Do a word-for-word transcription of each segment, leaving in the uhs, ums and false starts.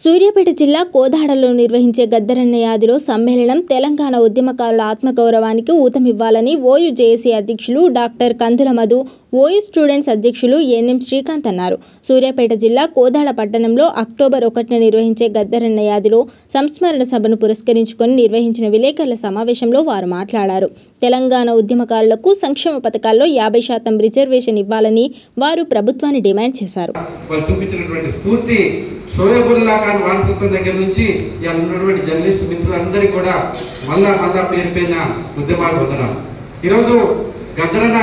సూర్యాపేట జిల్లా కోదాడలో నిర్వహించే గద్దరన్న యాదిలో సమ్మేళనం తెలంగాణ ఉద్యమకారుల ఆత్మగౌరవానికి ఊతమివ్వాలని ఓయూ జేఏసీ అధ్యక్షులు doctor Kandula Madhu, OU students అధ్యక్షులు ఎన్ఎం శ్రీకాంత్ అన్నారు. సూర్యాపేట జిల్లా కోదాడ పట్టణంలో అక్టోబర్ ఒకటిన నిర్వహించే గద్దరన్న యాదిలో సంస్మరణ సభను పురస్కరించుకొని నిర్వహించిన విలేకరుల సమావేశంలో వారు మాట్లాడారు. తెలంగాణ ఉద్యమకారులకు సంక్షేమ పథకాల్లో యాభై శాతం రిజర్వేషన్ ఇవ్వాలని వారు ప్రభుత్వాన్ని డిమాండ్ చేశారు. షోయబుల్లా ఖాన్ వారసత్వం దగ్గర నుంచి ఇలా ఉన్నటువంటి జర్నలిస్ట్ మిత్రులందరికీ కూడా మళ్ళా మళ్ళా పేరు పైన ఉద్యమాలు పొందనాలు. ఈరోజు గద్దరన్న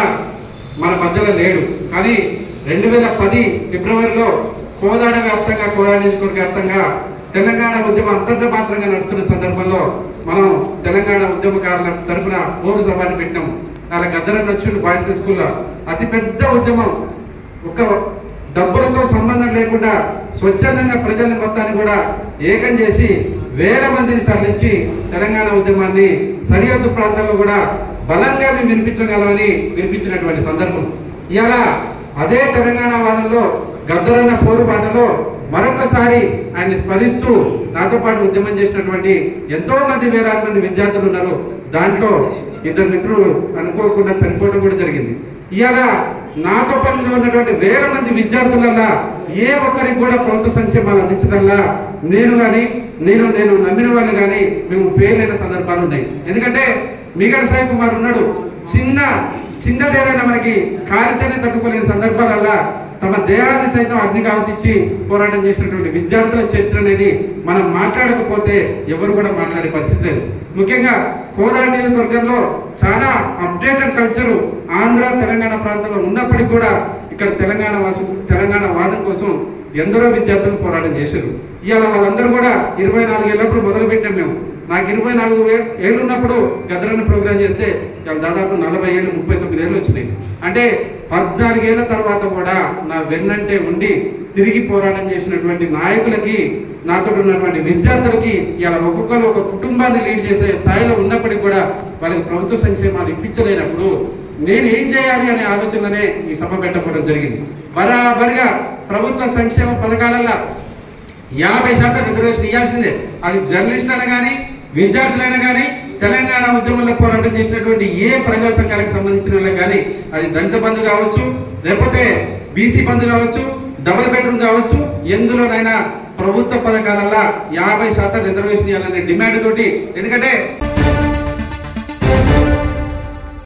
మన మధ్యలో లేడు, కానీ రెండు వేల పది ఫిబ్రవరిలో కోదాడ వ్యాప్తంగా కోదాడ నియోజకవర్గ వ్యాప్తంగా తెలంగాణ ఉద్యమం అంతంత మాత్రంగా నడుస్తున్న సందర్భంలో మనం తెలంగాణ ఉద్యమకారుల తరఫున ఓరు సభని పెట్టినాం. అలా గద్దరన్న వచ్చిండు బాయ్స్ స్కూల్లో. అతిపెద్ద ఉద్యమం, ఒక డబ్బులతో సంబంధం లేకుండా స్వచ్ఛందంగా ప్రజల్ని మొత్తాన్ని కూడా ఏకం చేసి వేల మందిని తరలించి తెలంగాణ ఉద్యమాన్ని సరిహద్దు ప్రాంతాల్లో కూడా బలంగా మేము వినిపించగలమని వినిపించినటువంటి సందర్భం. ఇలా అదే తెలంగాణ వాదంలో గద్దరన్న పోరుబాటలో మరొకసారి ఆయన్ని స్మరిస్తూ నాతో పాటు ఉద్యమం చేసినటువంటి ఎంతో మంది వేలాది మంది విద్యార్థులు ఉన్నారు. దాంట్లో ఇద్దరు మిత్రులు అనుకోకుండా చనిపోవడం కూడా జరిగింది. ఇవాళ నాతో పనిలో ఉన్నటువంటి వేల మంది విద్యార్థులల్లా ఏ ఒక్కరికి కూడా ప్రభుత్వ సంక్షేమాలు అందించదల్లా నేను కానీ నేను నేను నమ్మిన వాళ్ళు కానీ మేము ఫెయిల్ అయిన సందర్భాలు ఉన్నాయి. ఎందుకంటే మిగడ సాయి కుమార్ ఉన్నాడు, చిన్న చిన్నదేదైనా మనకి కాలితేనే తట్టుకోలేని సందర్భాలల్లా తమ దేహాన్ని సైతం అగ్నికావతిచ్చి పోరాటం చేసినటువంటి విద్యార్థుల చరిత్ర అనేది మనం మాట్లాడకపోతే ఎవరు కూడా మాట్లాడే పరిస్థితి లేదు. ముఖ్యంగా కోదాడ నియోజకవర్గంలో చాలా అప్డేటెడ్ కల్చరు ఆంధ్ర తెలంగాణ ప్రాంతంలో ఉన్నప్పటికీ కూడా ఇక్కడ తెలంగాణ వాసు తెలంగాణ వాదం కోసం ఎందరో విద్యార్థులు పోరాటం చేశారు. ఇవాళ వాళ్ళందరూ కూడా ఇరవై నాలుగు ఏళ్ళప్పుడు మొదలు పెట్టాం. మేము నాకు ఇరవై నాలుగు ఏళ్ళు ఉన్నప్పుడు గద్దరన్న ప్రోగ్రాం చేస్తే దాదాపు నలభై ఏళ్ళు ముప్పై తొమ్మిది ఏళ్ళు వచ్చినాయి. అంటే పద్నాలుగేళ్ల తర్వాత కూడా నా వెన్నంటే ఉండి తిరిగి పోరాటం చేసినటువంటి నాయకులకి, నాతో ఉన్నటువంటి విద్యార్థులకి ఇలా ఒక్కొక్కరు ఒక కుటుంబాన్ని లీడ్ చేసే స్థాయిలో ఉన్నప్పటికీ కూడా వాళ్ళకి ప్రభుత్వ సంక్షేమాలు ఇప్పించలేనప్పుడు నేను ఏం చేయాలి అనే ఆలోచననే ఈ సభ పెట్టకపోవడం జరిగింది. బరాబరిగా ప్రభుత్వ సంక్షేమ పథకాలల్లో యాభై శాతం రిజర్వేషన్ ఇవ్వాల్సిందే. అది జర్నలిస్టులైనా కానీ విద్యార్థులైనా కానీ తెలంగాణ ఉద్యమంలో పోరాటం చేసినటువంటి ఏ ప్రజా సంఘాలకు సంబంధించిన వాళ్ళకి కానీ, అది దళిత బంధు కావచ్చు, లేకపోతే బీసీ బంధు కావచ్చు, డబుల్ బెడ్రూమ్ కావచ్చు, ఎందులోనైనా ప్రభుత్వ పథకాలల్లో యాభై శాతం రిజర్వేషన్ ఇవ్వాలనే డిమాండ్ తోటి. ఎందుకంటే